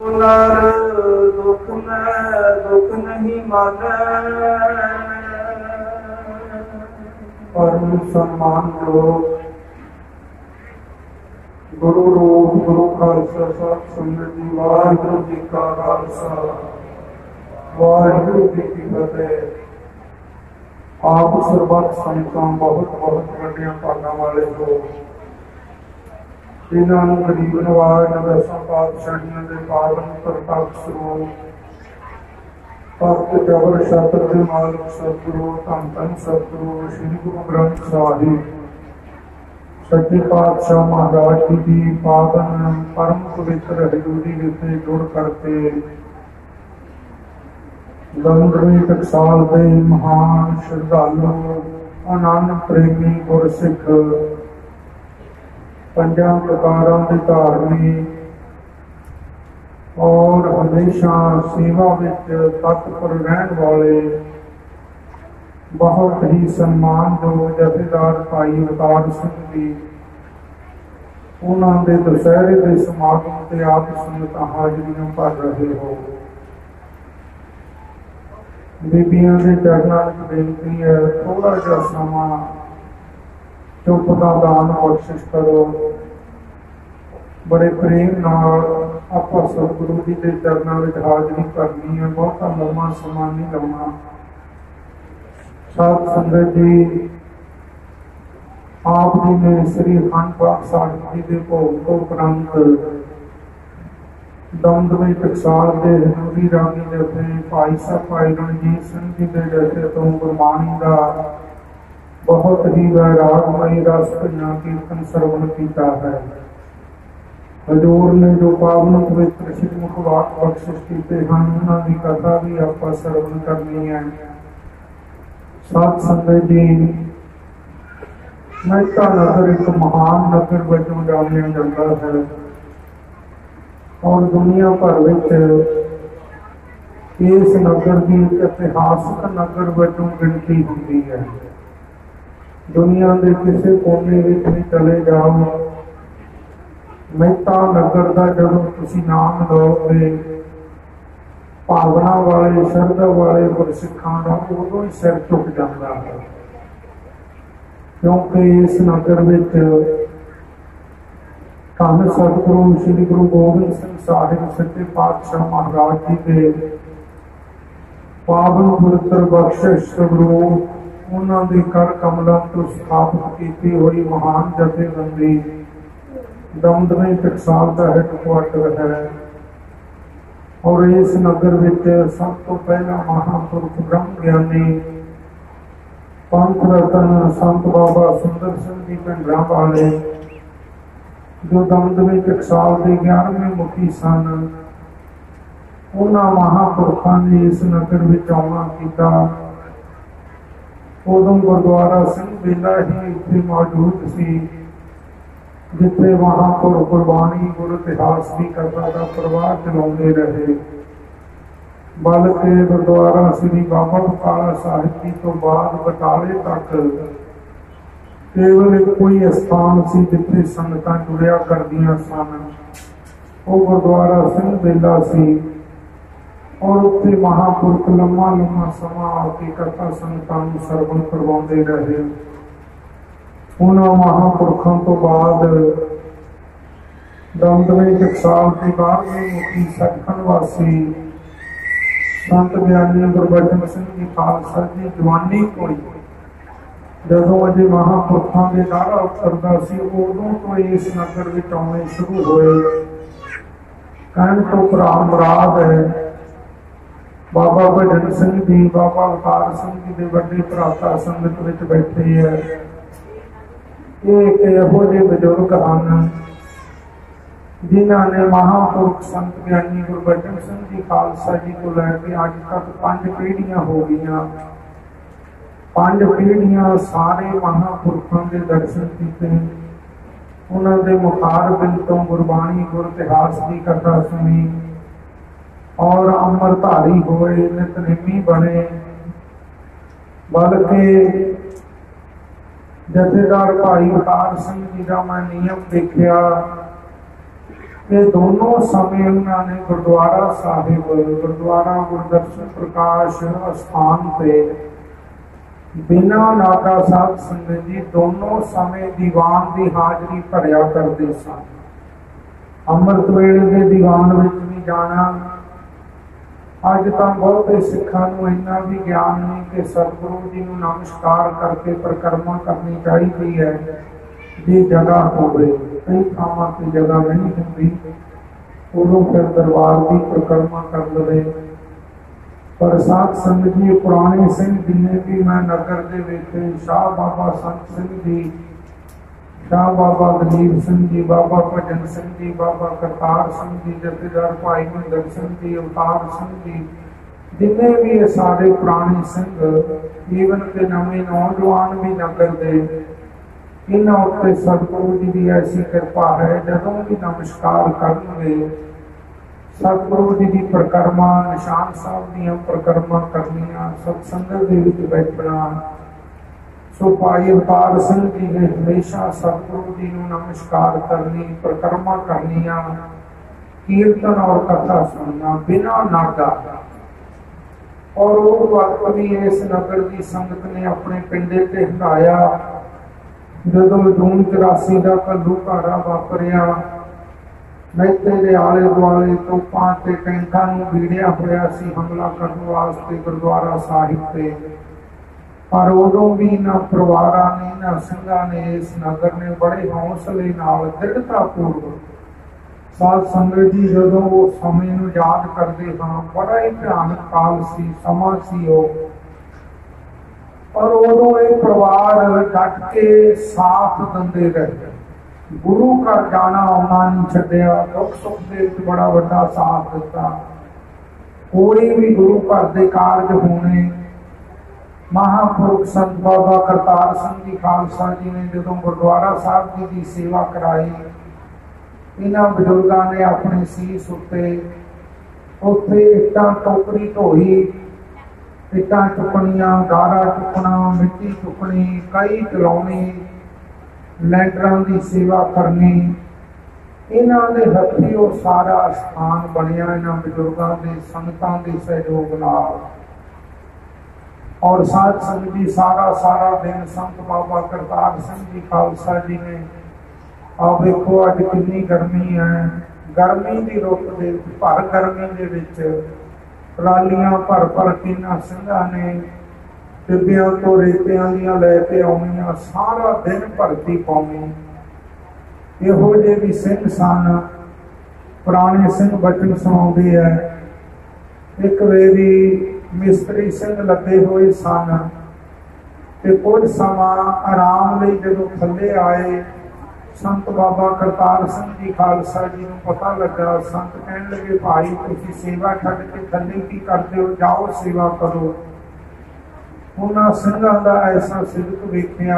नर दुख में दुख नहीं माने, परम सम्मान जो गुरु रूप गुरु खालसा साहब संगत जी। वाहिगुरु जी का खालसा वाहिगुरु जी की फतेह। आप सरबत संतां बहुत बहुत वड्डियां भागां वाले हो, जिन्होंने गरीब नवाज दसां पातशाहियां दे पावन प्रताप सरूप भगत जबर छत्र के मालिक सतगुरु धन धन सतगुरु श्री गुरु ग्रंथ साहिब सच्चे पातशाह महाराज जी की पावन परम पवित्र हजूरी विच जुड़ करके लंदवी टकसाल के महान श्रद्धालु आनंद प्रेमी गुरसिख पंजा प्रकारों की धारनी और हमेशा सेवा में तत्पर रहने वाले बहुत ही सम्मानयोग जथेदार भाई अवतार सिंह जी, उन्होंने दशहरे के समागम से आप संगत हाजरियां भर रहे हो। बीबियां के चरणों में बेनती है, थोड़ा जा समा चुप का दान बख्शिश करो। बड़े प्रेम नाल आपां सतगुरु जी के चरणों में हाजरी करनी है, बहुता लम्मा समा नहीं लाना। साध संगत जी, आप जी ने श्री अखंड पाठ साहिब जी के भोग तो उपरंत दमदमी टकसाल के हजूरी रागी जथे भाई साहब भाई रणजीत सिंह जी के जथे तो गुरबाणी का बहुत ही वैरागमयी रस भरिया कीर्तन श्रवण किया है। हजूर ने जो पावन पवित्र श्रीमुख वाक बख्शिश किए हैं, उन्होंने कथा भी आप श्रवण करनी है। साध संगत जी, मेहता नगर एक महान नगर वजों जानिया जाता है और दुनिया भर में इस नगर की इतिहासक नगर वजों गिनती होती है। दुनिया के किसी कोने में भी चले जाओ, मेहता नगर का जब तुम नाम लोगे भावना वाले शरधा वाले गुरसिखां का उदों ही सिर झुक जाता है, क्योंकि इस नगर में धन सतगुरु श्री गुरु गोबिंद सिंह साहिब सच्चे पातशाह महाराज जी के पावन पवित्र बख्शिश स्वरूप उन्होंने कर कमलों तो स्थापित की हुई महान जथेबंदी दमदमी टकसाल का हैडक्वार्टर है। और इस नगर में सब तो पहला महापुरुष ब्रह्म ज्ञानी पंथ रतन संत बाबा सुंदर सिंह जी पिंडरा वाले, जो दमदमी टकसाल के 11वें मुखी सन, उन्होंने महापुरुषों ने इस नगर में आना किया। उदों गुरुद्वारा सिंह बेला ही इतने मौजूद सी, जिथे महापुरुष गुरबाणी गुरु इतिहास की कथा का प्रवाह चलाते रहे। बल्कि गुरुद्वारा श्री बाबा बकाला साहिब जी तो बाद बटाले तक केवल एक कोई स्थान सी जिथे संगतां जुड़िया करदियां सन, वो गुरुद्वारा सिंह बेला सी। और उत्थे महापुरुष लम्मा लम्मा समा आके कथा संगतां नूं सरवण करवाउंदे रहे। उन्होंने महापुरुषों तो बाद दमदमी टकसाल के 12वें मुखी सचखंड वासी संत ज्ञानी गुरबचन सिंह जी खालसा जी जवानी होई, जदों अजे महापुरुषों के नारा उतरदा सी, उदों तो इस नगर में आने शुरू होए। कहण तो भरा मुराद है बाबा भजन सिंह जी, बाबा अवतार सिंह जी के बड़े भराता संगत में बैठे है। ये एक यहो जे बजुर्ग हैं जिन्होंने महापुरुष संत ज्ञानी गुरबचन सिंह जी खालसा जी को लैके अज तक 5 पीढ़ियां हो गई। 5 पीढ़ियां सारे महापुरुषों के दर्शन किए, उन्होंने मुखार बिल तो गुरबाणी गुरु इतिहास की कथा सुनी और अमरधारी होए, नितनेमी बने। बल्कि जथेदार भाई अवतार सिंह जी का मैं नियम देखा, ये दोनों समय उन्होंने गुरुद्वारा साहिब गुरुद्वारा गुरदर्शन प्रकाश स्थान पे बिना नागा साध संगत जी दोनों समय दीवान की हाजरी भरिया करते सन। अमृत वेले के दीवान में भी जाना अज तो बहुते सिखा इन्ना भी ज्ञान नहीं कि सतगुरु जी को नमस्कार करके परिक्रमा करनी चाहिए है जी जगह हो गई। कई थावां की जगह नहीं होती उदों फिर दरबार की परिक्रमा कर लवे। पर साध संगत जी पुराने सिंह जिन्हें भी मैं नगर के वेखे शाह बाबा संत सिंह जी शाह बाबा दलीप सिंह जी बाबा भजन सिंह जी बाबा करतार सिंह जी जथेदार भाई महिंदर सिंह जी अवतार सिंह जी जिन्हें भी ये सारे पुराने सिंह ईवन के नवे नौजवान भी नगर दे इन्हों उत्ते सतगुरु जी की ऐसी कृपा है जदों भी नमस्कार करेंगे सतगुरु जी की परिक्रमा निशान साहब दी परिक्रमा करनिया सत्संग के बैठना। सो भाई अवतार सिंह जी ने हमेशा सतगुरु जी को नमस्कार करनी परिक्रमा करनिया कीर्तन और कथा सुनना बिना नागा। और वो वक्त भी इस नगर की संगत ने अपने पिंडे ते हटाया जदों जून 84 का घल्लूघारा वापरिया मैते के आले दुआले तोपां ते टैंकां नूं भीड़िया होया सी हमला करने वास्ते गुरुद्वारा साहिब पे। पर उदों भी इन्हां परिवारां ने इन्हां सिंघां ने इस नगर ने बड़े हौसले नाल दृढ़तापूर्वक साध संगत जी जदों वो समय नूं याद करते हाँ बड़ा ही भयानक काल सी समा सी वो। और उदों ये परिवार डट के साथ दिंदे रहे गुरु घर जाना आना नहीं छड्डिया दुख सुख दे बड़ा वड्डा साथ दिता। कोई भी गुरु घर के कारज होने महापुरुष संत बाबा करतार सिंह जी खालसा जी ने जो गुरुद्वारा साहब जी की सेवा कराई इन्हां बजुर्गों ने अपने सीस उत्ते उत्थे इट्टां टोकरी ढोई इट्टां चुकनियां गारा चुकना मिट्टी चुकनी कई चलाउणी लैंटरां की सेवा करनी इन्हां दे हत्थी वो सारा स्थान बनिया इन्हां बजुर्गों के संगतां के सहयोग नाल। और साध संगत जी सारा दिन संत बाबा करतार सिंह जी खालसा जी ने आ देखो अज कितनी गर्मी है गर्मी की रुत दे भर गर्मी दे विच ट्रालियां भर के इन्हां सिंघां ने टिब्बियां तो रेतियां दियां लैके आउणियां सारा दिन भरती पाउणी। इहो जे भी सिंह सन पुराने सिंह बचन सुणाउंदे है। एक वेरी मिस्त्री सिंह लगे हुए सन ते कुछ समा आराम लई जदों थल्ले आए संत बाबा करतार सिंह जी खालसा जी को पता लगा। संत कहन लगे भाई तुसीं सेवा छड्ड के थल्ले की करदे हो जाओ सेवा करो। उन्हां सिंघां दा ऐसा सिदक वेखिया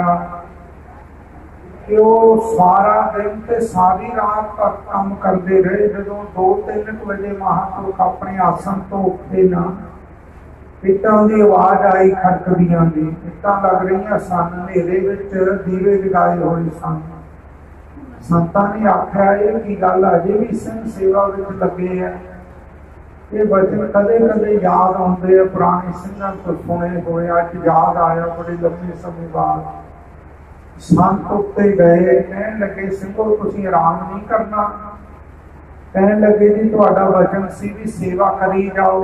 कि वो सारा दिन ते सारी रात तक काम करते रहे। जदों 2-3 बजे महापुरुष अपने आसन तो उठे ना इट्टां दी आवाज़ आई खड़कदियां दी इट्टां लग रही सन हनेरे विच दीवे जगाए हुए सन। संतां ने आख्या ये की गल अजे भी सिंह सेवा विच लगे है। ये वचन कदे कदे याद आते हैं पुराने सिंघां तो सुने हुए अज याद आया बड़े लंबे समय बाद। संत उत्ते गए कहन लगे सिंघो तुसीं आराम नहीं करना। कहन लगे जी तुहाडा वचन सी भी सेवा करी जाओ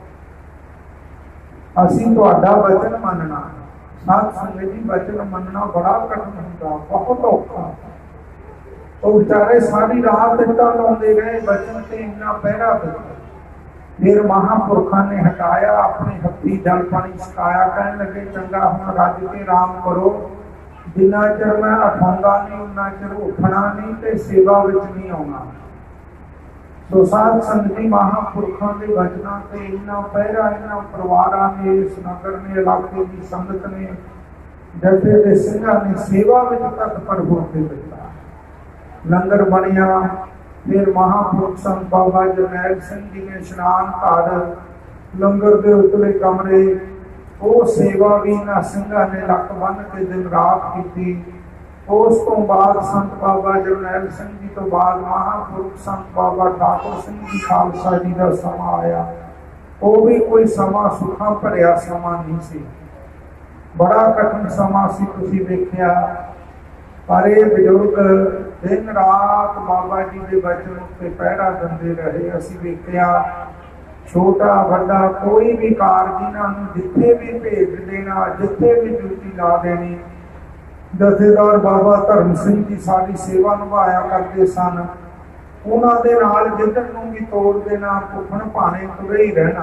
असीं तुहाडा वचन मनना। साध संगत जी वचन मनना बड़ा कठिन हुंदा बहुत औखा। तो बेचारे सारी रात इट्टां लाउंदे रहे वचन ते इन्ना पहरा दिता। फिर महापुरखा ने हटाया अपने हथी जल पानी छकाया कहन लगे चंगा हुण रज के आराम करो जिन्ना चिर मैं उठाऊंगा नहीं उन्ना चिर उठना नहीं ते सेवा विच नहीं आउणा। सो साध संगत जी महापुरखों के वचनों से इन्ना पहरा इन्ना परिवारां ने इस नगर ने इलाके की संगत ने जथे दे सिंघां ने सेवा विच तत्पर होके दिता। लंगर बनिया। फिर महापुरुष संत बाबा जरनैल सिंह जी ने इशनान घर लंगर के उतले कमरे वो सेवा भी इन्हां सिंघां ने लक बन के दिन रात की। उस तो बाद संत बाबा जरनैल सिंह जी तो बाद महापुरुष संत बाबा ठाकुर सिंह जी खालसा जी का समा आया। वो भी कोई समा सुखा भरिया समा नहीं सी, बड़ा कठिन समा सी। तुसीं वेखिया पर ये बजुर्ग दिन रात बाबा जी के वचन उत्ते पहरा दिंदे रहे। असीं वेखिया छोटा बड़ा कोई भी कारज इन्हां नूं जिथे भी भेज देना, जिथे भी ड्यूटी ला देनी। जथेदार बाबा धर्म सिंह जी साडी सेवा निभाया करते सन। उन्हां दे नाल जिधर नूं भी तोड़ देना, भुखण भाने तुरे ही रहना।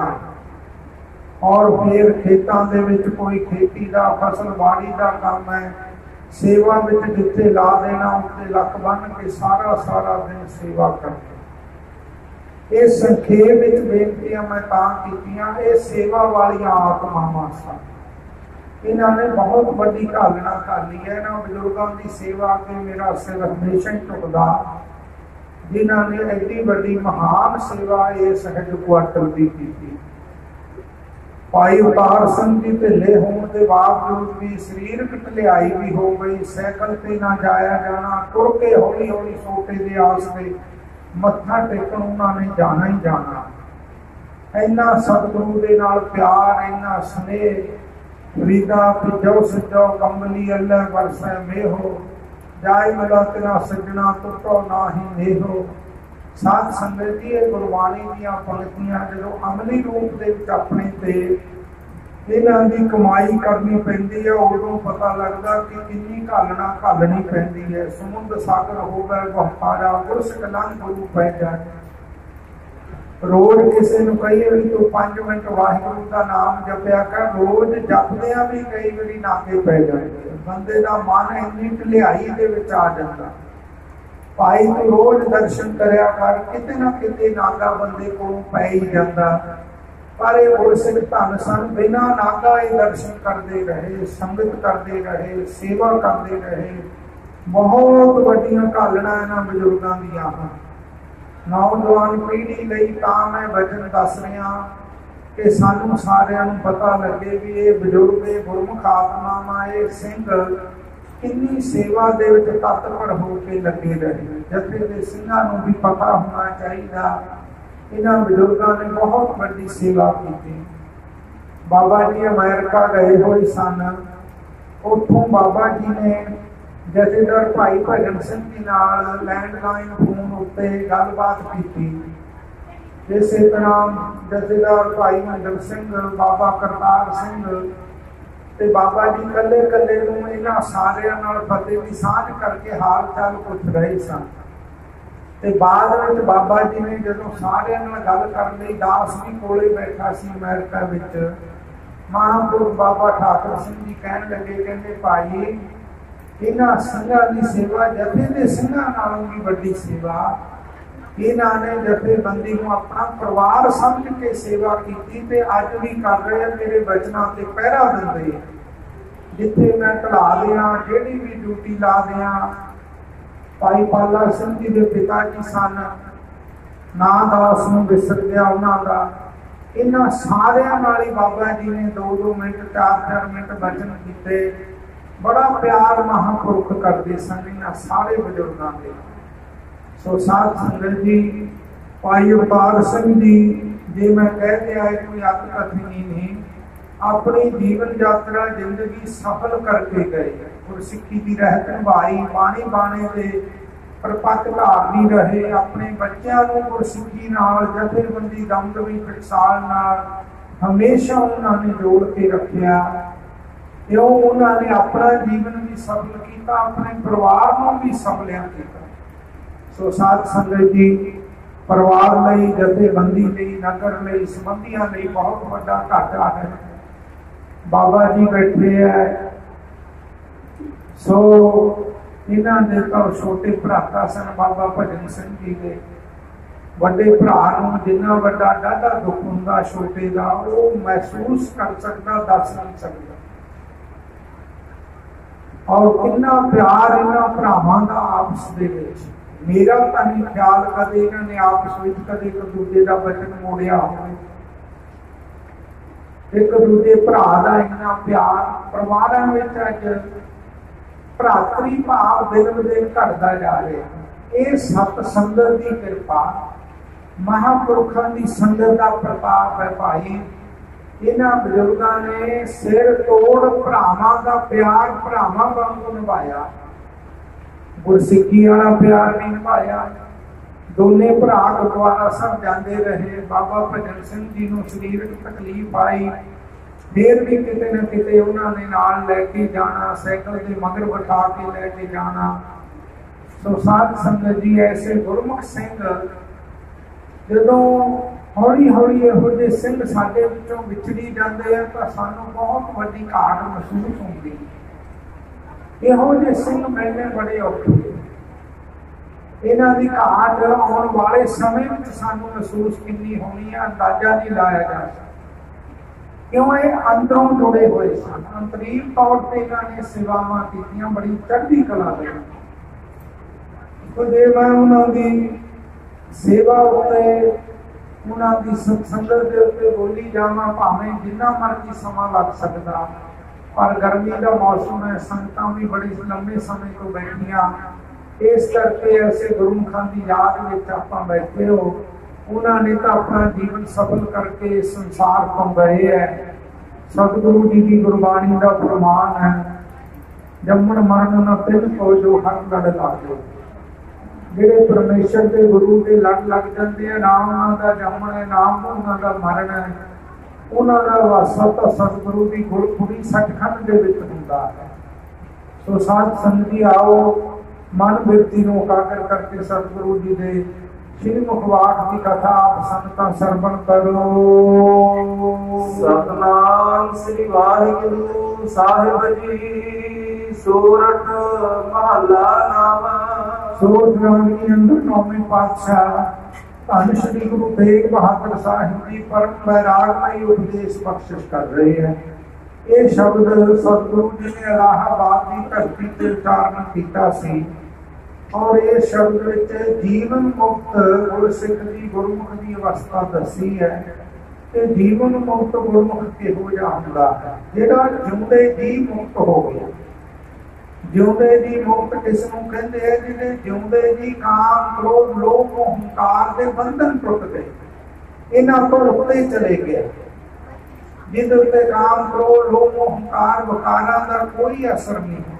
और फिर खेतां दे विच कोई खेती दा फसल बाड़ी दा काम है, सेवा विच जिथे ला देना उत्ते लक बन के सारा सारा दिन सेवा करते। ये संखेप विच बेनतियां मैं तां कीतियां, ये सेवा वालियां आत्मावां सन। इन्होंने बहुत बड़ी घालना कर ली है। इन्होंने बजुर्गों की सेवा के मेरा सिर हमेशा ही झुकदा, जिन्होंने एडी बड़ी महान सेवा इस हेड क्वार्टर की की। भाई अवतार सिंह जी ढिले होने के बावजूद भी सरीरक ढिलाई भी हो गई, सैकल से ना जाया जाना, तुर के हौली हौली सोटे के आसते मत्था टेकन उन्होंने जाना ही जाना। इन्ना सतगुरु के नाल प्यार, इन्ना स्नेह। फरीदा पिजो सजो कमली अल्लाह बरसै मेहो, जाए मिला तेरा सजना टुटो ना ही नेहो। साध संगत जी गुरबाणी दीयां पंक्तियां जो अमली रूप दे विच अपने ते इन्हां दी कमाई करनी पैंदी है, उदों पता लगदा कि किन्नी घालना घालनी पैंदी है। समुंद सागर होवे बहारा, गुरसिक लंघ गुरु पै जाए। रोज किसी नूं कहिए भी तू 5 मिनट वाहिगुरू का नाम जपिया कर, रोज जपदियां भी कई बारी नागे पै जाते। बंदे का मन इन्नी ढिलाई दे विच आ जाता। भाई तू रोज दर्शन करया कर, किते ना किते नागा बंदे कोलों पै ही जाता। पर ये गुरसिख धन सन, बिना नागा ये दर्शन करते रहे, संगत करते रहे, सेवा करते रहे। बहुत वड्डियां घालना इन्हां बजुर्गों दीयां हन। नौजवान पीढ़ी लई तां मैं वचन दस रहा कि सानू सारिਆਂ ਨੂੰ पता लगे भी ये बजुर्ग गुरमुख आत्मावां ये सिंह किन्नी सेवा दे विच तत्पर होकर लगे रहे। जथे दे ਸਿੰਘਾਂ ਨੂੰ भी पता होना चाहिए इन्हां बजुर्गों ने बहुत बड़ी सेवा की। बाबा जी अमेरिका गए हुए सन, उत्थों बाबा जी ने जथेदार भाई भजन सिंह जी नाल लैंडलाइन फोन उत्ते गलबात की। इस तरह जथेदार भाई महेंद्र सिंह, बाबा करतार सिंह ते बाबा जी कल्ले कल्ले नूं इन्हां सारियां नाल फतेह दी सांझ करके हाल चाल पुछ रहे सन। ते बाद विच बाबा जी ने जदों सारियां नाल गल करन लई दास भी कोले बैठा सी अमेरिका विच, महापुरुष बाबा ठाकुर सिंह जी कहण लगे, कहंदे भाई इन्हां ਸਿੰਘਾਂ की सेवा जथे के ਸਿੰਘਾਂ नालों भी बड़ी सेवा। इन्होंने जथेबंदी को अपना परिवार समझ के सेवा की ते अज भी कर रहे हैं। मेरे वचनों से पहरा देंगे, जिथे मैं ढला दियां, जिहड़ी भी ड्यूटी ला दियां। भाई पाला सिंह जी के पिता जी सन, ना दास नूं विसर गया उन्हां दा। इन्हां सारियां नाल ही बाबा जी ने 2-2 मिनट 4-4 मिनट वचन कीते। बड़ा प्यार महापुरुख करते सन इन्हां सारे बजुर्गों के। सो साध संगत जी भाई अवतार सिंह जी जे मैं कह दिया कोई अत कथनी नहीं, अपनी जीवन यात्रा जिंदगी सफल करके गए। गुरसिक्खी की रहत निभाई, बाणी बाणे के परपक्ष धारनी रहे। अपने बच्चों को गुरसिक्खी नाल जथेबंदी दमदमी टकसाल नाल हमेशा उन्होंने जोड़ के रखा। क्यों उन्होंने अपना जीवन भी सफल किया, अपने परिवार को भी सफलिया किया। सो साध संगत जी परिवार लई, जथेबंदी लई, नगर लई, संबंधियों लई बहुत बड़ा घाटा है। बाबा जी बैठे है। सो इन्हां दे तो छोटे भराता सन बाबा भजन सिंह जी के। बड़े भरा नूं जिन्ना वड्डा डाढा दुख हुंदा छोटे दा, वो महसूस कर सकता, दस नहीं सकता। और कितना प्यार इन्हां भरावां दा आपस दे विच। मेरा तो नहीं ख्याल कदे इन्होंने आपस में कदे एक दूजे का वचन मोड़िया हो। एक दूजे भरा का इन्ना प्यार परिवारों में अज ਭਰਾਤਰੀ ਭਾਵ ਦਿਨ ਬ ਦਿਨ ਘਟਦਾ ਜਾ ਰਿਹਾ। ਇਹ ਸਤ ਸੰਗਤ ਦੀ ਕਿਰਪਾ, ਮਹਾਂਪੁਰਖਾਂ ਦੀ ਸੰਗਤ ਦਾ ਪ੍ਰਤਾਪ ਹੈ ਭਾਈ। ਇਹਨਾਂ ਬਜ਼ੁਰਗਾਂ ਨੇ ਸਿਰ ਤੋੜ ਭਰਾਵਾਂ ਦਾ ਪਿਆਰ ਭਰਾਵਾਂ ਵਾਂਗੂ ਨਿਭਾਇਆ, ਗੁਰਸਿੱਖੀ ਵਾਲਾ ਪਿਆਰ ਨਹੀਂ ਨਿਭਾਇਆ। ਦੋਨੇ ਭਰਾ ਗੁਰਦੁਆਰਾ ਸਾਹਿਬ ਜਾਂਦੇ ਰਹੇ। ਬਾਬਾ ਭਜਨ ਸਿੰਘ ਜੀ ਨੂੰ ਸਰੀਰਕ ਤਕਲੀਫ ਆਈ, ਫਿਰ ਵੀ ਕਿਤੇ ਨਾ ਕਿਤੇ ਉਹਨਾਂ ਨੇ ਨਾਲ ਲੈ ਕੇ ਜਾਣਾ, ਸਾਈਕਲ ਦੇ ਮਗਰ ਬਿਠਾ ਕੇ ਲੈ ਕੇ ਜਾਣਾ। ਸੋ ਸਾਧ ਸੰਗਤ ਜੀ, ਐਸੇ ਗੁਰਮੁਖ ਸਿੰਘ ਜਦੋਂ ਹੌਲੀ ਹੌਲੀ ਇਹੋ ਜਿਹੇ ਸਿੰਘ ਸਾਡੇ ਵਿੱਚੋਂ ਵਿਛੜੀ ਜਾਂਦੇ ਆ ਤਾਂ ਸਾਨੂੰ ਬਹੁਤ ਵੱਡੀ ਘਾਟ ਮਹਿਸੂਸ ਹੁੰਦੀ। ਇਹੋ ਜਿਹੇ ਸਿੰਘ ਮਿਲਣੇ ਬੜੇ ਔਖੇ। ਇਹਨਾਂ ਦੀ ਘਾਟ ਆਉਣ ਵਾਲੇ ਸਮੇਂ ਵਿੱਚ ਸਾਨੂੰ ਮਹਿਸੂਸ ਕਿੰਨੀ ਹੋਣੀ ਹੈ, ਅੰਦਾਜ਼ਾ ਨਹੀਂ ਲਾਇਆ ਜਾ ਸਕਦਾ। ਕਿਉਂ? ਇਹ ਅੰਦਰੋਂ ਜੁੜੇ ਹੋਏ ਸਨ। ਅੰਤਰੀਵ ਤੌਰ ਤੇ ਇਹਨਾਂ ਨੇ ਸੇਵਾਵਾਂ ਕੀਤੀਆਂ ਬੜੀ ਚੜ੍ਹਦੀ ਕਲਾ ਦੇ। ਜੇ ਮੈਂ ਉਹਨਾਂ ਦੀ ਸੇਵਾ ਉੱਤੇ, ਉਹਨਾਂ ਦੀ ਸੰਗਤ ਦੇ ਉੱਤੇ ਬੋਲੀ ਜਾਵਾਂ, ਭਾਵੇਂ ਜਿੰਨਾ ਮਰਜ਼ੀ ਸਮਾਂ ਲੱਗ ਸਕਦਾ, ਪਰ ਗਰਮੀ ਦਾ ਮੌਸਮ ਹੈ, ਸੰਗਤਾਂ ਵੀ ਬੜੀ ਲੰਬੇ ਸਮੇਂ ਤੋਂ ਬੈਠੀਆਂ। ਇਸ ਕਰਕੇ ਐਸੇ ਗੁਰਮੁਖਾਂ ਦੀ ਯਾਦ ਵਿੱਚ ਆਪਾਂ ਬੈਠੇ ਹੋ। ਉਹਨਾਂ ਨੇ ਤਾਂ ਆਪਣਾ ਜੀਵਨ ਸਫਲ ਕਰਕੇ ਸੰਸਾਰ ਤੋਂ ਗਏ ਹੈ। ਸਤਿਗੁਰੂ ਜੀ ਦੀ ਗੁਰਬਾਣੀ ਦਾ ਫਰਮਾਨ ਹੈ, ਜੰਮਣ ਮਰਨ ਨਾ ਤਿੰਨ ਕੋ ਜੋ ਹਰ ਲੜ ਲਾਗੇ। ਜਿਹੜੇ ਪਰਮੇਸ਼ਰ ਦੇ ਗੁਰੂ ਦੇ ਲੜ ਲੱਗ ਜਾਂਦੇ ਆ, ਨਾਮ ਉਹਨਾਂ ਦਾ ਜੰਮਣ ਹੈ, ਨਾਮ ਉਹਨਾਂ ਦਾ ਮਰਨ ਹੈ, ਉਹਨਾਂ ਦਾ ਵਾਸਾ ਤਾਂ ਸਤਿਗੁਰੂ ਦੀ ਗੁਰਪੁਰੀ ਸੱਚਖੰਡ ਦੇ ਵਿੱਚ ਹੁੰਦਾ ਹੈ। ਸੋ ਸਾਧ ਸੰਗਤ ਜੀ, ਆਓ ਮਨ ਬਿਰਤੀ ਨੂੰ ਉਕਾਗਰ ਕਰਕੇ ਸਤਿਗੁਰੂ ਜੀ ਦੇ ਸ਼੍ਰੀ ਮੁਖਵਾਕ ਦੀ ਕਥਾ ਆਪ ਸੰਗਤਾਂ ਸਰਵਣ ਕਰੋ। ਸਤਨਾਮ ਸ੍ਰੀ ਵਾਹਿਗੁਰੂ ਸਾਹਿਬ ਜੀ। ਸੋਰਠ ਮਹੱਲਾ ਨਾਵਾ। ਸੋਰਠ ਰਾਣੀ ਅੰਦਰ ਨੌਵੇਂ ਪਾਤਸ਼ਾਹ ਧੰਨ ਸ਼੍ਰੀ ਗੁਰੂ ਤੇਗ ਬਹਾਦਰ ਸਾਹਿਬ ਜੀ ਪਰਮ ਵੈਰਾਗਮਈ ਉਪਦੇਸ਼ ਬਖਸ਼ਿਸ਼ ਕਰ ਰਹੇ ਹੈ। ਇਹ ਸ਼ਬਦ ਸਤਿਗੁਰੂ ਜੀ ਨੇ ਇਲਾਹਾਬਾਦ ਦੀ ਧਰਤੀ ਤੇ ਉਚਾਰਨ ਕੀਤਾ ਸੀ ਔਰ ਇਸ ਸ਼ਬਦ ਵਿੱਚ ਜੀਵਨ ਮੁਕਤ ਗੁਰਸਿੱਖ ਦੀ ਗੁਰਮੁਖ ਦੀ ਅਵਸਥਾ ਦੱਸੀ ਹੈ ਕਿ ਜੀਵਨ ਮੁਕਤ ਗੁਰਮੁਖ ਕਿਹੋ ਜਿਹਾ ਹੁੰਦਾ ਹੈ, ਜਿਹੜਾ ਜਿਉਂਦੇ ਜੀ ਮੁਕਤ ਹੋ ਗਿਆ। ਜਿਉਂਦੇ ਜੀ ਮੁਕਤ ਕਿਸ ਨੂੰ ਕਹਿੰਦੇ ਆ? ਜਿਹਦੇ ਜਿਉਂਦੇ ਜੀ ਕਾਮ ਕ੍ਰੋਧ ਲੋਭ ਹੰਕਾਰ ਦੇ ਬੰਧਨ ਟੁੱਟ ਗਏ, ਇਹਨਾਂ ਤੋਂ ਉੱਤੇ ਚਲੇ ਗਏ। ਜਿਹਦੇ ਉੱਤੇ ਕਾਮ ਕ੍ਰੋਧ ਲੋਭ ਹੰਕਾਰ ਵਿਕਾਰਾਂ ਦਾ ਕੋਈ ਅਸਰ ਨਹੀਂ ਹੁੰਦਾ।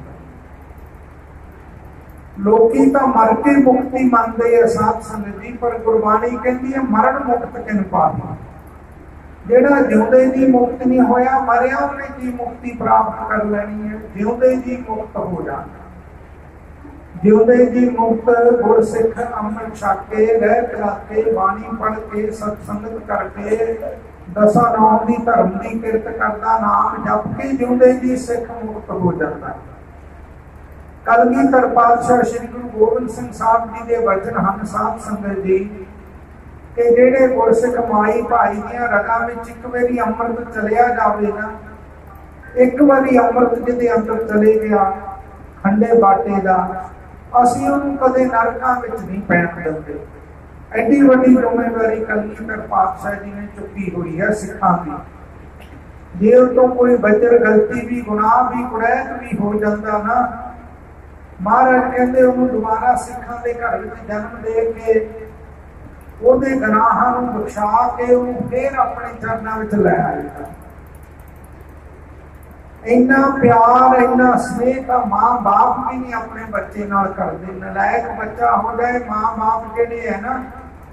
ਲੋਕੀ ਤਾਂ ਮਰ ਕੇ ਮੁਕਤੀ ਮੰਨਦੇ ਆ ਸਾਧ ਸੰਗਤ ਜੀ, ਪਰ ਗੁਰਬਾਣੀ ਕਹਿੰਦੀ ਹੈ ਮਰਨ ਮੁਕਤ ਕਿਨ ਪਾਵੇ। ਜਿਹੜਾ ਜਿਉਂਦੇ ਜੀ ਮੁਕਤ ਨਹੀਂ ਹੋਇਆ, ਮਰਿਆ ਉਹਨੇ ਕੀ ਮੁਕਤੀ ਪ੍ਰਾਪਤ ਕਰ ਲੈਣੀ ਹੈ? ਜਿਉਂਦੇ ਜੀ ਮੁਕਤ ਹੋ ਜਾਣਾ। ਜਿਉਂਦੇ ਜੀ ਮੁਕਤ ਗੁਰਸਿੱਖ ਅੰਮ੍ਰਿਤ ਛਕ ਕੇ, ਰਹਿ ਕਰਾਕੇ, ਬਾਣੀ ਪੜ੍ਹ ਕੇ, ਸਤ ਸੰਗਤ ਕਰਕੇ, ਦਸਾਂ ਨਾਮ ਦੀ ਧਰਮ ਦੀ ਕਿਰਤ ਕਰਦਾ, ਨਾਮ ਜਪ ਕੇ ਜਿਉਂਦੇ ਜੀ ਸਿੱਖ ਮੁਕਤ ਹੋ ਜਾਂਦਾ। ਕਲਗੀਧਰ ਪਾਤਸ਼ਾਹ ਸ੍ਰੀ ਗੁਰੂ ਗੋਬਿੰਦ ਸਿੰਘ ਸਾਹਿਬ ਜੀ ਦੇ ਵਚਨ ਹਨ ਸਾਧ ਸੰਗਤ ਜੀ ਕਿ ਜਿਹੜੇ ਗੁਰਸਿੱਖ ਮਾਈ ਭਾਈ ਦੀਆਂ ਰਗਾਂ ਵਿੱਚ ਇੱਕ ਵਾਰੀ ਅੰਮ੍ਰਿਤ ਚਲਿਆ ਜਾਵੇ ਨਾ, ਇੱਕ ਵਾਰੀ ਅੰਮ੍ਰਿਤ ਜਿਹਦੇ ਅੰਦਰ ਚਲੇ ਗਿਆ ਖੰਡੇ ਬਾਟੇ ਦਾ, ਅਸੀਂ ਉਹਨੂੰ ਕਦੇ ਨਰਕਾਂ ਵਿੱਚ ਨਹੀਂ ਪੈਣ ਦਿੰਦੇ। ਐਡੀ ਵੱਡੀ ਜ਼ਿੰਮੇਵਾਰੀ ਕਲਗੀਧਰ ਪਾਤਸ਼ਾਹ ਜੀ ਨੇ ਚੁੱਕੀ ਹੋਈ ਹੈ ਸਿੱਖਾਂ ਦੀ। ਜੇ ਉਹ ਤੋਂ ਕੋਈ ਬਚਰ ਗਲਤੀ ਵੀ, ਗੁਨਾਹ ਵੀ, ਕੁੜੈਤ ਵੀ ਹੋ ਜਾਂਦਾ ਨਾ, ਮਹਾਰਾਜ ਕਹਿੰਦੇ ਉਹਨੂੰ ਦੁਬਾਰਾ ਸਿੱਖਾਂ ਦੇ ਘਰ ਵਿੱਚ ਜਨਮ ਦੇ ਕੇ ਉਹਦੇ ਗੁਨਾਹਾਂ ਨੂੰ ਬਖਸ਼ਾ ਕੇ ਉਹਨੂੰ ਫੇਰ ਆਪਣੇ ਚਰਨਾਂ ਵਿੱਚ ਲੈ ਆਏਗਾ। ਇੰਨਾ ਪਿਆਰ, ਇੰਨਾ ਸਨੇਹ ਤਾਂ ਮਾਂ ਬਾਪ ਵੀ ਨਹੀਂ ਆਪਣੇ ਬੱਚੇ ਨਾਲ ਕਰਦੇ। ਨਲਾਇਕ ਬੱਚਾ ਹੋ ਜਾਏ, ਮਾਂ ਬਾਪ ਜਿਹੜੇ ਹੈ ਨਾ,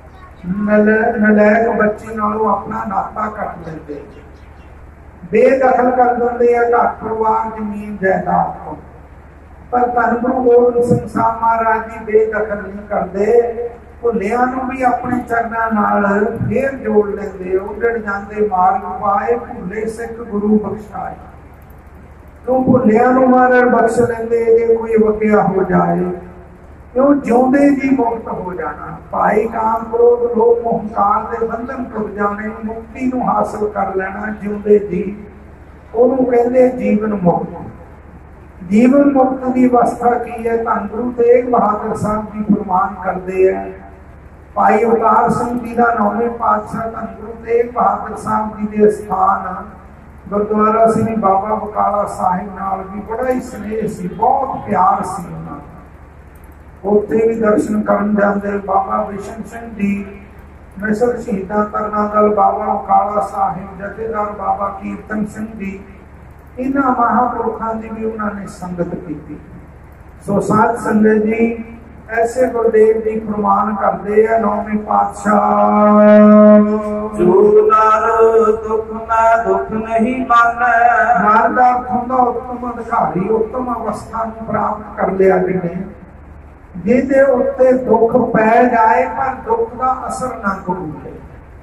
ਨਲਾਇਕ ਬੱਚੇ ਨਾਲੋਂ ਆਪਣਾ ਨਾਤਾ ਕੱਟ ਲੈਂਦੇ, ਬੇਦਖਲ ਕਰ ਦਿੰਦੇ ਆ ਘਰ ਪਰਿਵਾਰ ਜ਼ਮੀਨ ਜਾਇਦਾਦ ਤੋਂ। ਪਰ ਧੰਨ ਗੁਰੂ ਗੋਬਿੰਦ ਸਿੰਘ ਸਾਹਿਬ ਮਹਾਰਾਜ ਜੀ ਬੇਦਖਲ ਨਹੀਂ ਕਰਦੇ, ਭੁੱਲਿਆਂ ਨੂੰ ਵੀ ਆਪਣੇ ਚਰਨਾਂ ਨਾਲ ਫੇਰ ਜੋੜ ਲੈਂਦੇ। ਉੱਡਣ ਜਾਂਦੇ ਮਾਰਗ ਪਾਏ, ਭੁੱਲੇ ਸਿੱਖ ਗੁਰੂ ਬਖਸ਼ਾਏ। ਕਿਉਂ ਭੁੱਲਿਆਂ ਨੂੰ ਮਹਾਰਾਜ ਬਖਸ਼ ਲੈਂਦੇ ਜੇ ਕੋਈ ਵਕਿਆ ਹੋ ਜਾਏ। ਕਿਉਂ ਜਿਉਂਦੇ ਜੀ ਮੁਕਤ ਹੋ ਜਾਣਾ। ਭਾਈ ਕਾਮ ਕ੍ਰੋਧ ਲੋਭ ਹੰਕਾਰ ਦੇ ਬੰਧਨ ਟੁੱਟ ਜਾਣੇ, ਮੁਕਤੀ ਨੂੰ ਹਾਸਲ ਕਰ ਲੈਣਾ ਜਿਉਂਦੇ ਜੀ, ਉਹਨੂੰ ਕਹਿੰਦੇ ਜੀਵਨ ਮੁਕਤ। ਜੀਵਨ ਮੁਕਤ ਦੀ ਅਵਸਥਾ ਕੀ ਹੈ? ਧੰਨ ਗੁਰੂ ਤੇਗ ਬਹਾਦਰ ਸਾਹਿਬ ਜੀ ਫਰਮਾਨ ਕਰਦੇ ਹੈ। ਭਾਈ ਅਵਤਾਰ ਸਿੰਘ ਜੀ ਦਾ 9ਵੇਂ ਪਾਤਸ਼ਾਹ ਧੰਨ ਗੁਰੂ ਤੇਗ ਬਹਾਦਰ ਸਾਹਿਬ ਜੀ ਦੇ ਸਥਾਨ गुरुद्वारा श्री बाबा बकाला साहिब नाल भी बड़ा ही स्नेह सी, बहुत प्यार सी उन्हां दा। उत्थे भी दर्शन करन जांदे। बाबा बिशन सिंह जी मिसल शहीदां तरना दल बाबा बकाला साहिब, जथेदार बाबा कीर्तन सिंह जी, इन्हां महापुरुषां दी भी उन्होंने संगत की। सो साध संगत जी ऐसे गुरुदेव जी फरमान करते हैं, नौवीं पातशाह जो नर दुख में दुख नहीं माने। नर का अर्थ होंदा उत्तम अधिकारी, उत्तम अवस्था में प्राप्त कर लिया जिन्हें, जिहदे उत्ते दुख पै जाए पर दुख का असर ना करूए।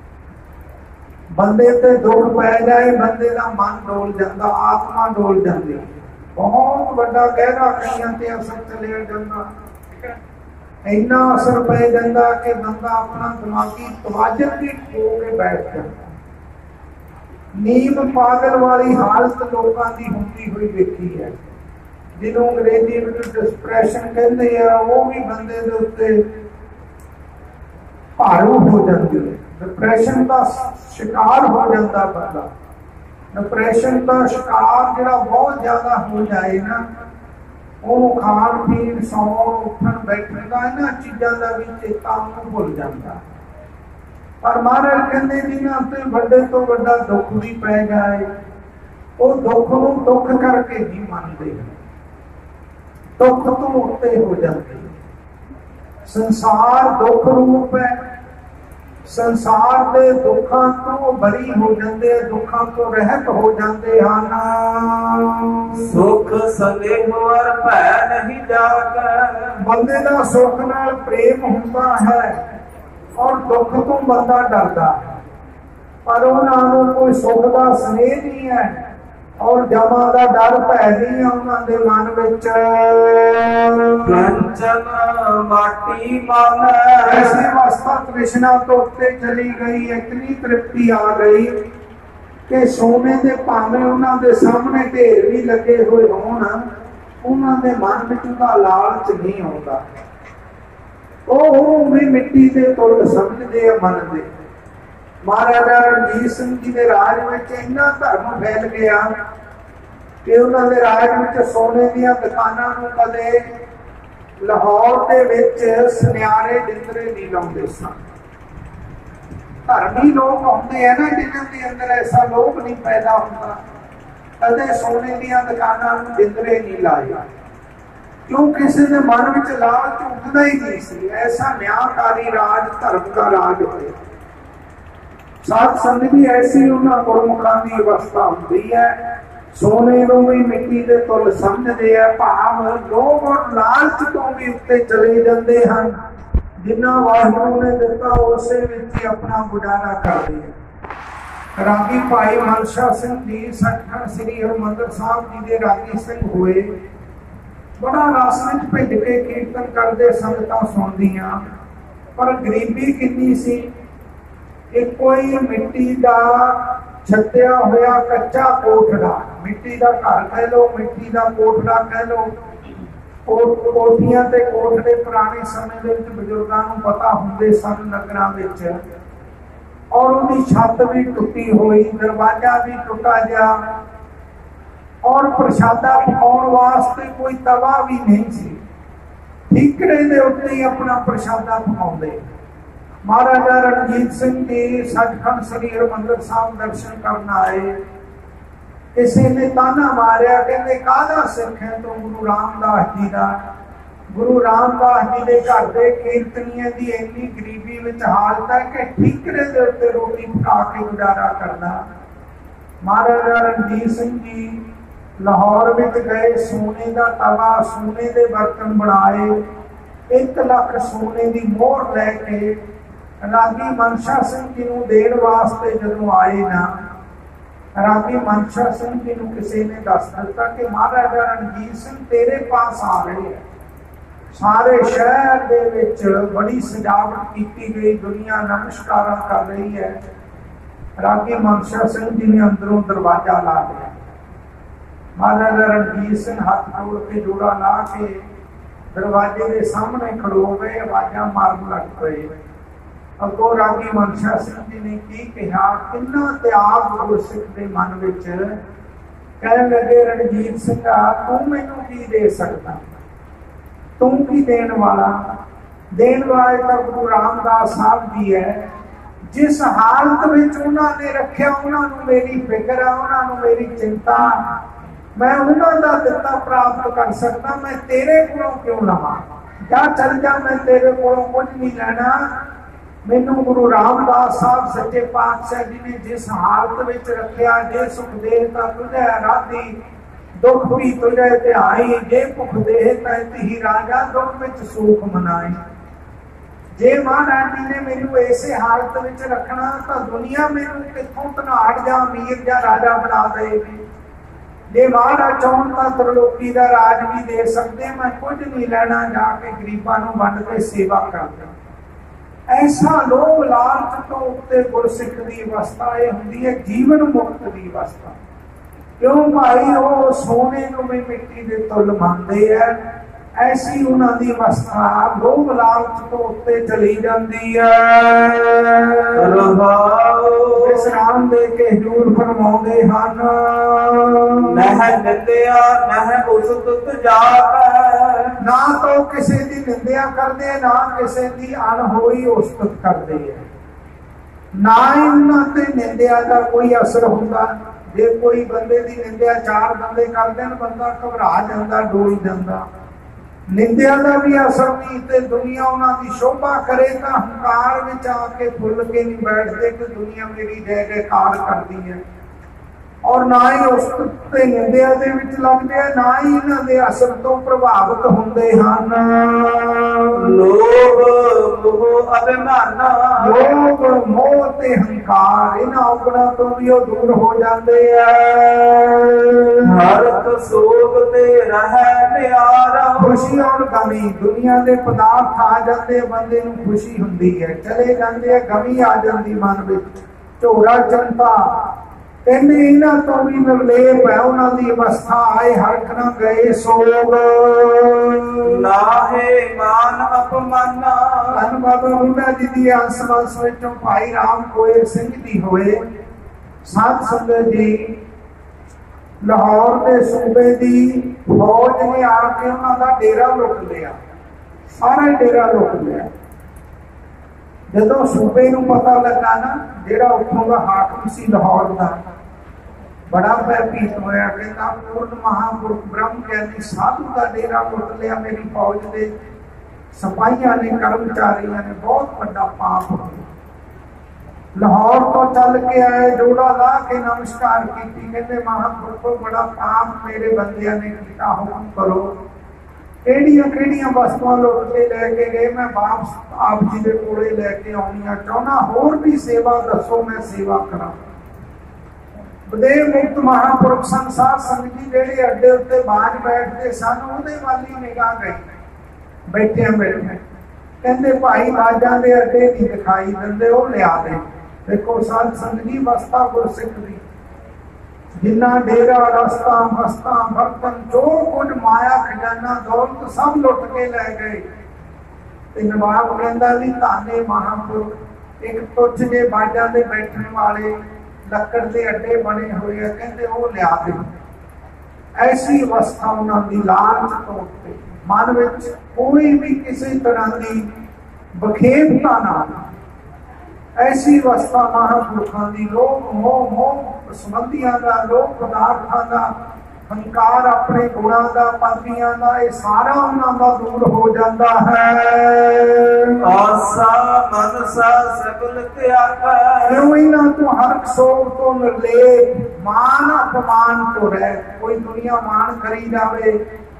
बंदे ते दुख पै जाए, बंदे का मन डोल जाता, आत्मा डोल जाती, बहुत बड़ा गहरा कईयां ते असर चलिया जाता, इन्ना असर पै जाता कि बंदा अपना दिमागी तवाजन भी खो के बैठ जाता। नीम पागल वाली हालत लोगों की होती हुई देखी है, जिन्हों अंग्रेजी में डिस्प्रैशन कहते हैं, वो भी बंदे के उत्ते भारू हो जाती है। डिप्रैशन का शिकार हो जाता बंदा। डिप्रैशन का शिकार जो बहुत ज्यादा हो जाए ना, वो खाण पीण सौण उठन बैठन का इन्हां चीज़ों का भी चेता भुल जाता। पर महाराज कहते जिन्हां ते बड़े तो बड़ा दुख भी पै जाए, वो दुख नूं दुख करके नहीं मानते, दुख तो उत्ते हो जाते। संसार दुख रूप है, संसार के दुखों तो बरी हो जाते, दुखों तो रहत हो जाते हैं। सुख सदेह और भय नहीं जाकर। बंदे का सुख नाल प्रेम होता है और दुख तो बंदा डरता है, पर उन्होंने कोई सुख का स्नेह नहीं है और जमा का डर भै नहीं है उन्होंने मन विच। कंचन माटी मन ऐसी अवस्था तृष्णा तो उत्ते चली गई, इतनी तृप्ति आ गई कि सोने के भावें उन्होंने सामने ढेर भी लगे हुए होण, उन्होंने मन में उनका लालच नहीं आता। वो भी मिट्टी के तुल समझते हैं, मनते। महाराजा रणजीत सिंह जी के राज में इन्ना धर्म फैल गया कि उन्होंने राज में सोने दियां दुकानां नूं कदे लाहौर दे विच सुनियारे जिंदरे नहीं लाउंदे सन। धर्मी लोग आउंदे हैं ना, जिन्हां दे अंदर ऐसा लोभ नहीं पैदा होता, कदे सोने दियां दुकानां नूं जिंदरे नहीं लाए, क्यों किसी ने मन में लालच उठदा ही नहीं सी। ऐसा न्यायकारी राज धर्म का राज होया। साध संगत भी ऐसी उन्होंने गुरमुखां की अवस्था होती है, सोने को भी मिट्टी के तुल समझते हैं, भाव लोभ और लालच तो भी उत्ते चले जाते हैं। जिन्ना वाहिगुरू ने दिता उसे विच ही अपना गुजारा करते हैं। रागी भाई मनशा सिंह जी सचखंड श्री हरिमंदिर साहब जी के रागी सिंह हुए, बड़ा रस में भिज के कीर्तन करते, संगतां सुनदियां, पर गरीबी कितनी सी। एक कोई मिट्टी का छत्या होया कच्चा कोठड़ा, मिट्टी का घर कह लो, मिट्टी का कोठड़ा कह लो, कोठियां ते कोठड़े पुराने समय में बजुर्गों को पता होंगे सन नगरां विच, और उनकी छत भी टुटी हुई, दरवाजा भी टुटा गया, और प्रशादा पकाउण वास्ते कोई तवा भी नहीं सी, ठीकरे दे उत्ते ही अपना प्रशादा पकाउंदे। महाराजा रणजीत सिंह जी सचखंड श्री हरिमंदिर साहब दर्शन करना आए, किसी ने ताना मारिया, कहते काहदा सिख है तो गुरु रामदास जी का। गुरु रामदास जी के घर के कीर्तनिए की इन्नी गरीबी में हालत है कि ठीकरे के उत्ते रोटी पका के गुजारा करना। महाराजा रणजीत सिंह जी लाहौर में गए, सोने का तवा, सोने के बर्तन बनाए, 1 लाख सोने की मोहर लैके रागी मनशा सिंह जी को देण वास्ते जदों आए ना, रागी मनशा सिंह जी को किसी ने दस दिता कि महाराजा रणजीत सिंह तेरे पास आ रहे हैं। सारे शहर दे विच बड़ी सजावट की गई, दुनिया नमस्कार कर रही है। रागी मनशा सिंह जी ने अंदरों दरवाजा ला दिया। महाराजा रणजीत सिंह हाथ जोड़ के जोड़ा ला के दरवाजे के सामने खड़ो गए, आवाजा मारन लग पे। अगों रागी मनशा सिंह जी ने की कहा, किन्ना त्याग गुरसिख के मन विच। कहने लगे, रणजीत सिंह तू मैनू की दे सकता, तू की देने वाला? देने वाले तो गुरु रामदास साहब जी है। जिस हालत विच उन्होंने रखा उन्होंने मेरी फिक्र है, उन्होंने मेरी चिंता, मैं उन्होंने दिता प्राप्त कर सकता, मैं तेरे कोलों क्यों लवां? जा चल जा, मैं तेरे कोलों कुछ नहीं लेना। मैनू गुरु रामदास साहब सच्चे पातशाह जी ने जिस हालत विच रखा, जे सुख देता तुझे राधी, दुख भी तुझे ध्याई, जे भुख देता ही राजा, दुख विच सुख मनाई। जे महाराज जी ने मैनू ऐसे हालत विच रखना तो दुनिया मैनू कित्थों धनाड़ जा अमीर जा राजा बना देगी। जे महाराज चाहन तो त्रिलोकी का राज भी दे सकते, मैं कुछ नहीं लेना, जाके गरीबां नूं वंड के सेवा करदा। ऐसा लोभ लालच तो उत्ते गुरसिख की अवस्था यह होंदी है जीवन मुक्त की अवस्था। क्यों भाई, वो सोने को भी मिट्टी के तुल मानते हैं, ऐसी उन्होंने अवस्था लोभ लालच तो उत्ते चली जाती है। विश्राम दे के हजूर फरमाउंदे हन, नह निंदिया नह उस्तुत जात। ना तो किसी की निंदिया करते, ना किसी की अनहोई उस्तुत करते है, ना ही उन्होंने निंदिया का कोई असर होता। जे कोई बंदे की निंदिया चार बंदे करते हैं, बंदा घबरा जाता, डोल जाता। निंदिया का भी असर नहीं, तो दुनिया उन्होंने शोभा करे तो हंकार में आके फुल के नहीं बैठते कि दुनिया मेरी जय जयकार करती है। और ना ही उस निंदिया के विच लगते हैं, ना ही इन्हां दे असर तो प्रभावित होंदे हन। लोभ मोह अभिमान, लोभ मोह ते हंकार, इन्हां औगुणां तो भी वो दूर हो जाते हैं। हरत सोग ते रह नियारा, खुशी और गमी, दुनिया के पदार्थ आ जाते, बंदे नूं खुशी हुंदी है, चले जाते हैं, गमी आ जाती मन विच, झोरा चिंता। कहते इन्हां तो भी निर्लेप है उन्होंने अवस्था, आए हरख न गए सोग, नाहे मान अपमाना। धन बाबा बुढ़ा जी की अंश वंश विचों भाई राम कोयल सिंह जी होए, साध संगत जी लाहौर के सूबे की फौज ने आके उन्होंने डेरा लुट लिया, सारा डेरा लुट लिया। जो सूबे नूं पता लगा ना, जेड़ा उत्थों का हाकम सी लाहौर का, बड़ा भयभीत होया, कहता पूर्ण महापुरुष ब्रह्म ज्ञानी साधु का डेरा लुट लिया मेरी फौज के सिपाहियों ने, कर्मचारियों ने, बहुत बड़ा पाप हो गया। लाहौर तो चल के आए, जोड़ा ला के नमस्कार की, कहते महापुरुषों बड़ा पाप मेरे बंदियां ने किया, हुक्म करो केड़ियां वस्तुआं लुट के लैके गए, मैं वापस आप जी के कोले लैके आउणियां चाहुंदा, होर भी सेवा दसो, मैं सेवा करा। बदेव मुक्त महापुरुष संसार संगत जी जेड़े अड्डे उत्ते बाज बैठते सन, उहदे वाल ही निगाह गई, बैठे बैठे कहते भाई बाजां दे अड्डे नहीं दिखाई दिंदे, वो लिया दे। देखो साध संगत जी अवस्था गुरसिख दी, जिन्ना डेरा रस्ता मस्ता बर्तन जो कुछ माया खजाना दौलत सब लुट के लै गए। नवाब कहता भी धाने महापुरुष, एक तुझ जे बाजा दे बैठने वाले लकड़ के अड्डे बने हुए हैं, कहते वो लिया दे। ऐसी अवस्था उन्होंने लालच तो उत्ते मन विच कोई भी किसी तरह की बखेरता ना, ऐसी अवस्था महापुरुषों की लोभ मोह मोह संबंधियों का, लोभ पदार्थों का, हंकार अपने गुणों का, पदवियों का, ये सारा उन्होंने दूर हो जाता है। आसा मनसा सबल त्यागा, क्यों इन्हां तो हर सोग तो निर्लेप, मान अपमान तो रह, कोई दुनिया मान करी जावे।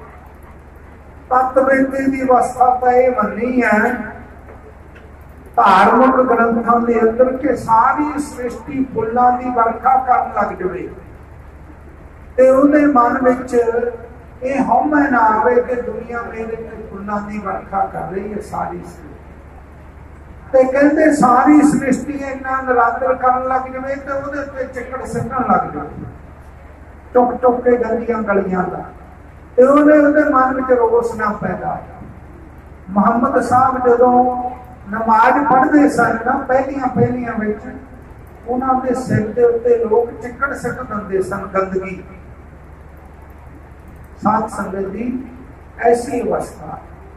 तत्ववेदी की अवस्था तो यह मनी है, धार्मिक ग्रंथों के अंदर के सारी सृष्टि फुलों की वर्खा करन लग जाए, ते उहदे मन विच ये हौमे ना आवे कि दुनिया मेरे ते फुलों की वर्खा कर रही है सारी सृष्टि। ते कहते सारी सृष्टि इन्ना निरादर करन लग जाए तो उहदे ते चिकड़ सिੱਟਣ लग जाए, चुक चुक के गंदियां गलियां का, ते उहदे मन विच रोस ना पैदा। मुहम्मद साहब जदों नमाज पढ़ते सन ना पहलियां विच उन्होंने सिर के उत्ते लोग चिकड़ सिट दिंदे सन, गंदगी। साध संगत जी ऐसी अवस्था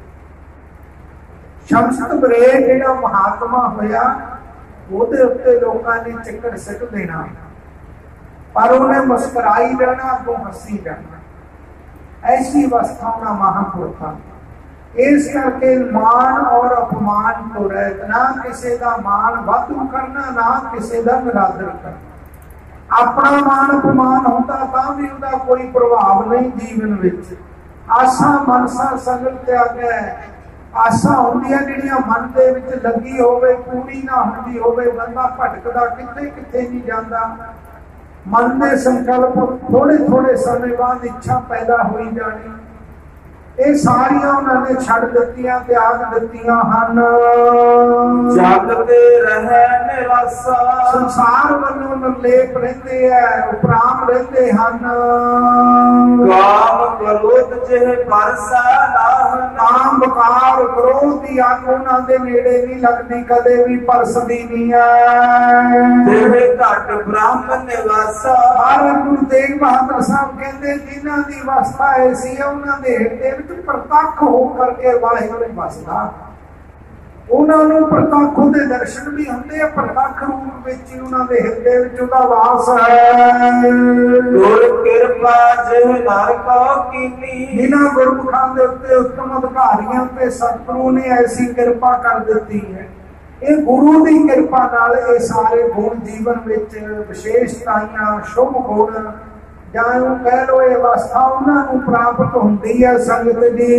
शमसत बरेट जिहड़ा महात्मा होया ਉਹਦੇ ਉੱਤੇ लोगों ने चिकड़ सिट देना, पर उन्हें मुस्कुराई रहना, अगों हसी रहना। ऐसी अवस्था उन्हें महापुरखा। इस करके मान और अपमान तो रहत ना, किसी का मान वाधू करना ना किसी का निरादर करना। अपना मान अपमान होता तां भी उहदा कोई प्रभाव नहीं जीवन विच। आसा मनसा सगल त्याग है, आसा होंदियां जिहड़ियां मन दे विच लगी होवे पूरी ना हुंदी होवे, बंदा भटकदा किथे किथे नहीं जांदा। मन दे संकल्प थोड़े थोड़े समय बाद इच्छा पैदा होई जानी, ये सारियां उन्होंने छड़ दित्तियां, त्याग दित्तियां हन। जागते रहे निराशा, संसार वालों निर्लेप रहते हैं, उपराम रहते हन। काम क्रोध जिह परसा लाहन, काम बकार क्रोध की अग उन्होंने नेड़े नहीं लगती, कदे भी परसदी नहीं है। देह घट ब्रह्म निवासा, हर गुरु तेग बहादुर साहब कहते जिन्हां दी अवस्था ऐसी है उन्होंने हिरदे प्रतख हो करके वाहिगुरू बसदा, उन्होंने प्रतख दे दर्शन भी होंदे, प्रतख रूप विच उन्होंने हिरदे विच उहदा वास है। गुर किरपा जिह नर को कीनी, जिन्हां गुरमुखां दे उत्ते उत्तम अधिकारियों ते सतगुरु ने ऐसी कृपा कर दी है। ये गुरु की कृपा नाल ये सारे गुण जीवन विच विशेषताइयां शुभ गुण जां कह लो ये अवस्था उन्होंने प्राप्त होंदी है। संगत जी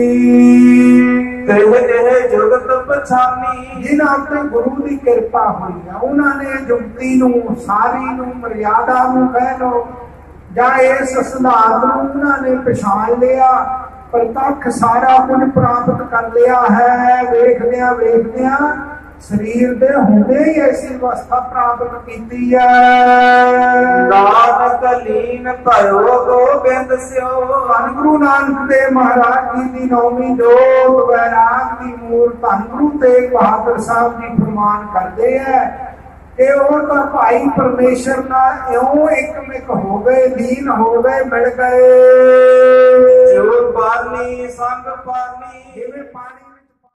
जुगत पछानी, जिन्हां ते गुरु की कृपा हुई है उन्होंने जुगती नूं सारी नूं मर्यादा नूं कह लो जां इस सिद्धांत नूं उन्होंने पछाण लिया, प्रतख सारा कुछ प्राप्त कर लिया है। वेखदियां शरीर दे होंदे ही ऐसी अवस्था प्राप्त की है। नानक लीन भयो गोबिंद स्यो, धन गुरु नानक देव महाराज जी की नौवीं जोत वैराग की मूर्त धन गुरु तेग बहादुर साहब जी फरमान करते हैं कि वो तो भाई परमेश्वर नाल इउं एकमिक हो गए, लीन हो गए, मिल गए। जो पानी संग पानी, जिवें पानी